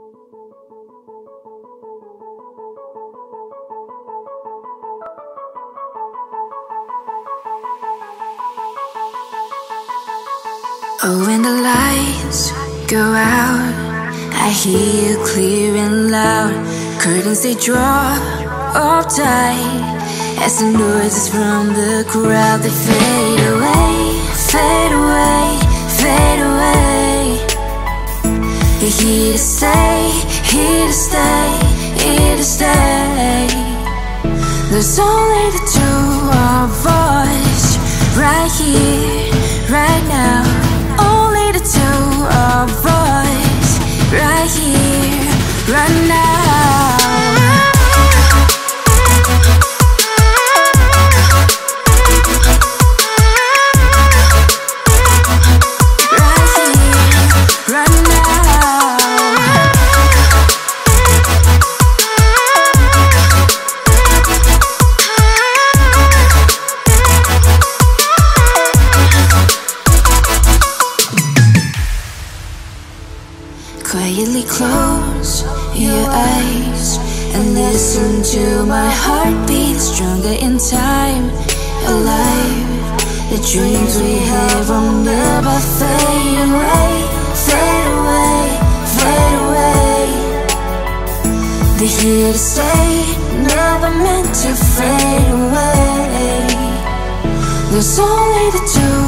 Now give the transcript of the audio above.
Oh, when the lights go out, I hear you clear and loud. Curtains, they drop up tight as the noises from the crowd, they fade away, fade away, fade away. You're here to stay, here to stay, here to stay. There's only the two of us, right here, right now. Only the two of us, right here, right now. Quietly close your eyes and listen to my heartbeat, stronger in time, alive. The dreams we have will never fade away, fade away, fade away. They're here to stay, never meant to fade away. There's only the two